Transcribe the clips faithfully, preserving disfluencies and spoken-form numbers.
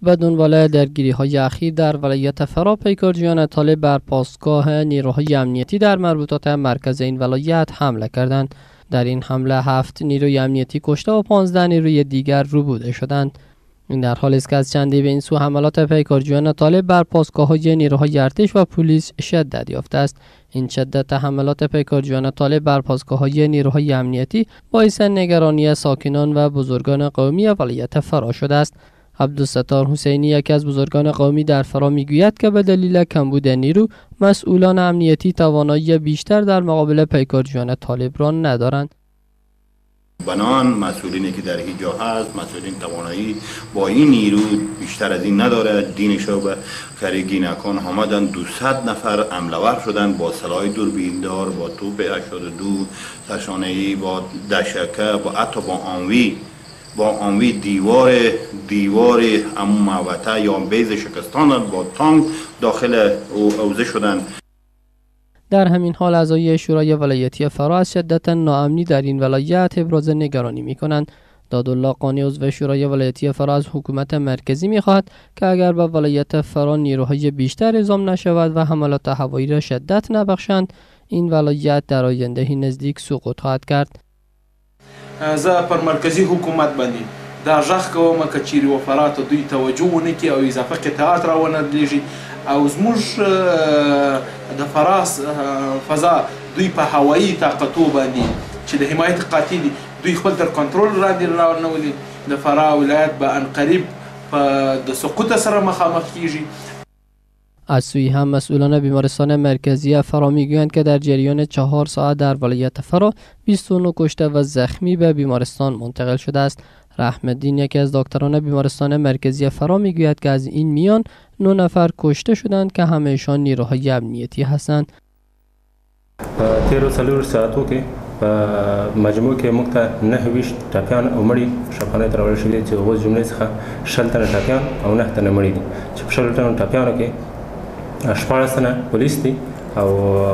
و دنبال درگیری‌های اخیر در ولایت فرا، پیکارجویان طالب بر پاسگاه نیروهای امنیتی در مربوطات مرکز این ولایت حمله کردند. در این حمله هفت نیروی امنیتی کشته و پانزده نیروی دیگر ربوده شدند. این در حالی است که از چندی به این سو حملات پیکارجویان طالب بر پاسگاه‌های نیروهای ارتش و پلیس شدت یافته است. این شدت حملات پیکارجویان طالب بر پاسگاه‌های نیروهای امنیتی باعث نگرانی ساکنان و بزرگان قومی ولایت فرا شده است. عبدالستار حسینی، یکی از بزرگان قومی در فرا، میگوید که به دلیل کمبود نیرو مسئولان امنیتی توانایی بیشتر در مقابل پیکارجویان طالب را ندارند. بنان مسئولینی که در اینجا هست، مسئولین توانایی با این نیرو بیشتر از این نداره. دینشو به خریگینکان آمدن، دویست نفر حمله‌ور شدن با سلاح دوربیندار، با توپ هشتاد و دو تشانه‌ای، با دشکه، با حتی با آنوی با آنوی دیوار دیوار امون موته یا بیز شکستان با تانک داخل اوزه شدن. در همین حال اعضای شورای ولایتی فرا از شدت ناامنی در این ولایت ابراز نگرانی می‌کنند. دادالله قانی، عضو شورای ولایتی فرا، از حکومت مرکزی می‌خواهد که اگر به ولایت فرا نیروهای بیشتر اعزام نشود و حملات هوایی را شدت نبخشند، این ولایت در آینده نزدیک سقوط خواهد کرد. زه پر مرکزی حکومت باندې دا ژغ کوم که چیرې وفرا ته دوی توجه ونه کړي او اضافه قطعات راونه لېږي او زموږ د فرا فضا دوی په هوایي طاقتو باندې چې د حمایت قاطع دي دوی خپل تر کنټرول لاندې راولي، د فرا ولایت به عنقریب د سقوط سره مخامخ کیږي. از سوی هم مسئولان بیمارستان مرکزی فرا میگویند که در جریان چهار ساعت در ولایت فرا بیست و نه کشته و زخمی به بیمارستان منتقل شده است. رحم الدین، یکی از دکتران بیمارستان مرکزی فرا، میگوید که از این میان نه نفر کشته شدند که همه‌شان نیروهای امنیتی هستند. تیرو سلور ساعتو کې په مجموع کې موږ ته نه ویشت ټاپیان او مړي شفانه تر ورشي چې اوس جملې څخه شل تنه ټاپیان او نه تنه مړي دي چې په شل تنه ټاپیانو کې شپاړس تنه پولیس دي او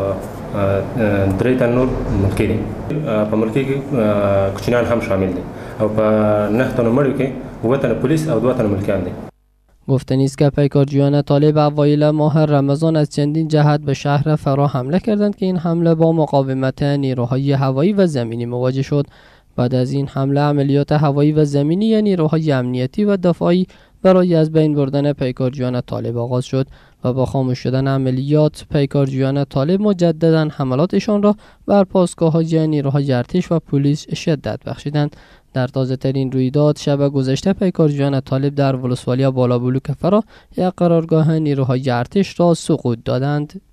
درې تنه نور ملکي دي. په ملکي کې کوچنیان هم شامل دي او په نه تنه مړو کې اووه تنه پولیس او دوه تنه ملکیان دي. گفتنی است که پیکارجویان طالب اوایل ماه رمضان از چندین جهت به شهر فرا حمله کردند که این حمله با مقاومت نیروهای هوایی و زمینی مواجه شد. بعد از این حمله عملیات هوایی و زمینی نیروهای امنیتی و دفاعی برای از بین بردن پیکارجویان طالب آغاز شد و با خاموش شدن عملیات پیکارجویان طالب مجددا حملاتشان را بر پاسگاه‌های نیروهای ارتش و پلیس شدت بخشیدند. در تازه ترین رویداد شب گذشته پیکارجویان طالب در ولسوالی بالا بلوک فرا یک قرارگاه نیروهای ارتش را سقوط دادند.